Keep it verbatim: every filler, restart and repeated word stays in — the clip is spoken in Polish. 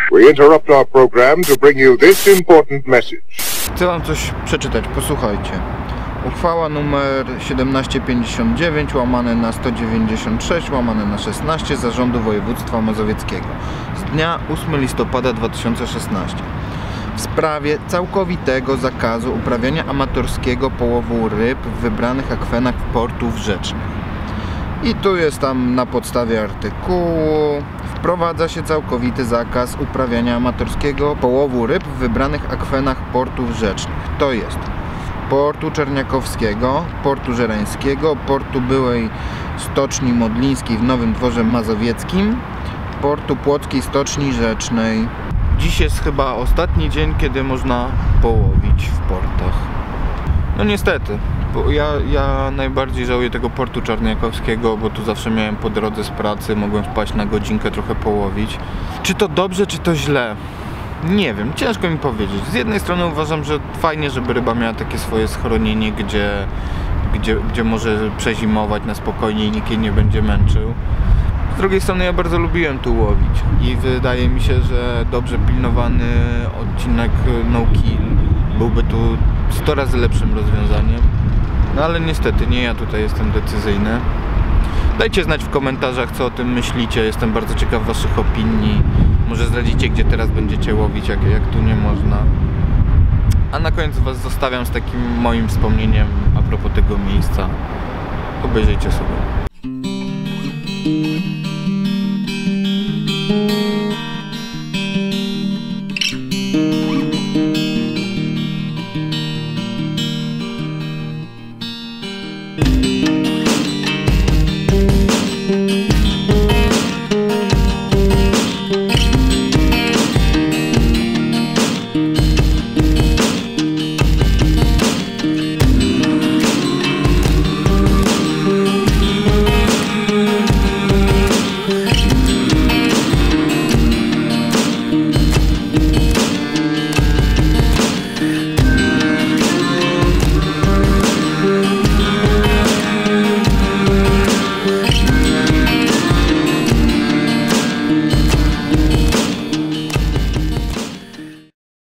We interrupt our program to bring you this important message. Chcę wam coś przeczytać, posłuchajcie. Uchwała numer siedemnaście pięćdziesiąt dziewięć łamane na sto dziewięćdziesiąt sześć łamane na szesnaście Zarządu Województwa Mazowieckiego z dnia ósmego listopada dwa tysiące szesnastego w sprawie całkowitego zakazu uprawiania amatorskiego połowu ryb w wybranych akwenach portów rzecznych. I tu jest tam na podstawie artykułu: wprowadza się całkowity zakaz uprawiania amatorskiego połowu ryb w wybranych akwenach portów rzecznych. To jest portu Czerniakowskiego, portu Żerańskiego, portu byłej Stoczni Modlińskiej w Nowym Dworze Mazowieckim, portu Płockiej Stoczni Rzecznej. Dziś jest chyba ostatni dzień, kiedy można połowić w portach. No niestety, bo ja, ja najbardziej żałuję tego portu Czerniakowskiego, bo tu zawsze miałem po drodze z pracy, mogłem spać na godzinkę, trochę połowić. Czy to dobrze, czy to źle? Nie wiem, ciężko mi powiedzieć. Z jednej strony uważam, że fajnie, żeby ryba miała takie swoje schronienie, gdzie, gdzie, gdzie może przezimować na spokojnie i nikt jej nie będzie męczył. Z drugiej strony ja bardzo lubiłem tu łowić i wydaje mi się, że dobrze pilnowany odcinek no kill byłby tu sto razy lepszym rozwiązaniem. No ale niestety nie ja tutaj jestem decyzyjny. Dajcie znać w komentarzach, co o tym myślicie. Jestem bardzo ciekaw waszych opinii. Może zdradzicie, gdzie teraz będziecie łowić, jak, jak tu nie można. A na koniec was zostawiam z takim moim wspomnieniem a propos tego miejsca. Obejrzyjcie sobie.